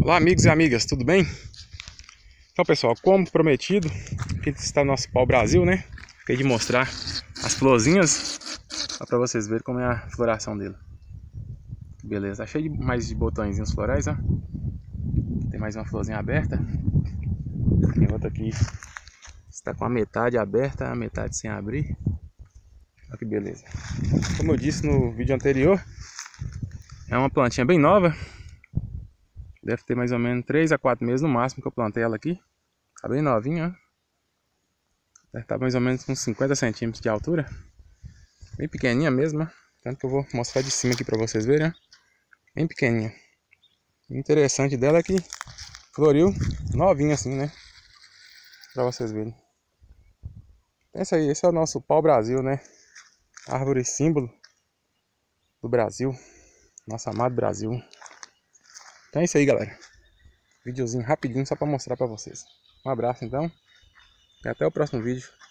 Olá, amigos e amigas, tudo bem? Então, pessoal, como prometido, aqui está o nosso pau-brasil, né? Fiquei de mostrar as florzinhas para vocês verem como é a floração dele. Beleza, tá cheio de mais de botõezinhos florais, ó. Tem mais uma florzinha aberta. Tem outra aqui, está com a metade aberta, a metade sem abrir. Olha que beleza. Como eu disse no vídeo anterior, é uma plantinha bem nova. Deve ter mais ou menos 3 a 4 meses no máximo que eu plantei ela aqui. Tá bem novinha, ó. Deve estar mais ou menos uns 50 centímetros de altura. Bem pequenininha mesmo, ó. Tanto que eu vou mostrar de cima aqui pra vocês verem, ó. Bem pequenininha. O interessante dela é que floriu novinha assim, né? Pra vocês verem. Pensa aí, esse é o nosso pau-brasil, né? Árvore símbolo do Brasil. Nosso amado Brasil. Então é isso aí, galera. Videozinho rapidinho só pra mostrar pra vocês. Um abraço então. E até o próximo vídeo.